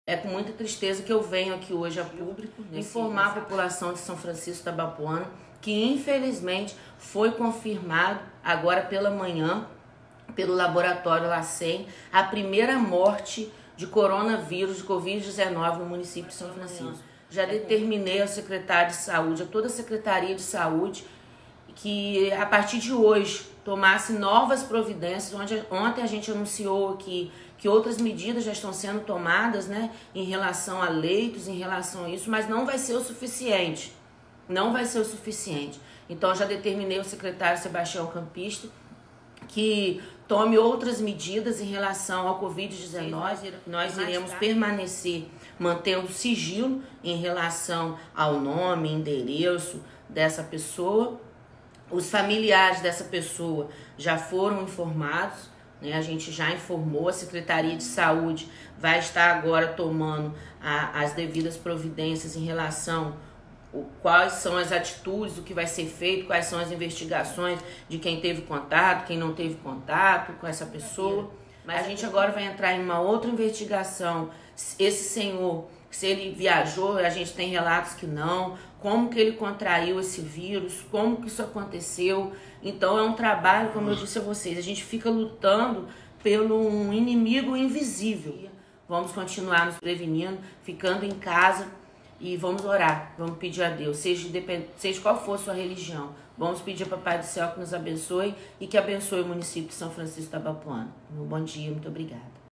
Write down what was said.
É com muita tristeza que eu venho aqui hoje a público informar a população de São Francisco da Bapuana que infelizmente foi confirmado agora pela manhã pelo laboratório LACEN a primeira morte de coronavírus, de Covid-19 no município de São Francisco. Já determinei ao secretário de saúde, a toda a Secretaria de Saúde, que a partir de hoje tomasse novas providências. Ontem a gente anunciou aqui que outras medidas já estão sendo tomadas, né, em relação a leitos, em relação a isso, mas não vai ser o suficiente. Não vai ser o suficiente. Então já determinei ao secretário Sebastião Campista que tome outras medidas em relação ao Covid-19. Nós iremos permanecer mantendo sigilo em relação ao nome, endereço dessa pessoa. Os familiares dessa pessoa já foram informados, né? A gente já informou, a Secretaria de Saúde vai estar agora tomando as devidas providências em relação quais são as atitudes, o que vai ser feito, quais são as investigações de quem teve contato, quem não teve contato com essa pessoa. Mas a gente agora vai entrar em uma outra investigação. Esse senhor, se ele viajou, a gente tem relatos que não, como que ele contraiu esse vírus, como que isso aconteceu. Então é um trabalho, como eu disse a vocês, a gente fica lutando pelo um inimigo invisível. Vamos continuar nos prevenindo, ficando em casa e vamos orar, vamos pedir a Deus, seja qual for a sua religião. Vamos pedir ao Papai do Céu que nos abençoe e que abençoe o município de São Francisco da Bapuana. Um bom dia, muito obrigada.